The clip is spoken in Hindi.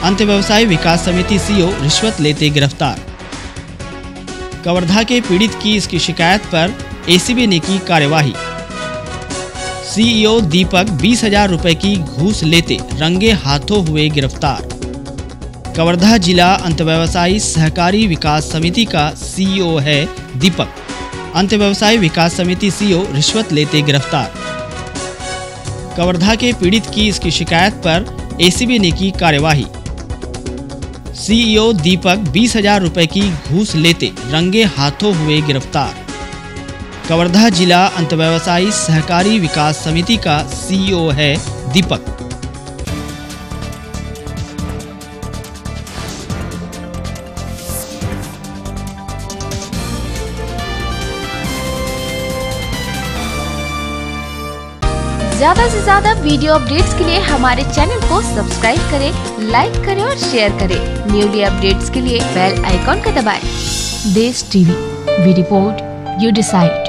अंत व्यवसाय विकास समिति सीईओ रिश्वत लेते गिरफ्तार। कवर्धा के पीड़ित की इसकी शिकायत पर एसीबी ने की कार्यवाही। सीईओ दीपक 20,000 रुपए की घूस लेते रंगे हाथों हुए गिरफ्तार। कवर्धा जिला अंत व्यवसायी सहकारी विकास समिति का सीईओ है दीपक। अंत व्यवसाय विकास समिति सीईओ रिश्वत लेते गिरफ्तार। कवर्धा के पीड़ित की इसकी शिकायत पर एसीबी ने की कार्यवाही। सीईओ दीपक 20,000 रुपए की घूस लेते रंगे हाथों हुए गिरफ्तार। कवर्धा जिला अंत व्यवसायी सहकारी विकास समिति का सीईओ है दीपक। ज्यादा से ज्यादा वीडियो अपडेट्स के लिए हमारे चैनल को सब्सक्राइब करें, लाइक करें और शेयर करें। न्यूली अपडेट्स के लिए बेल आइकॉन का दबाएं। Desh TV, we report, you decide.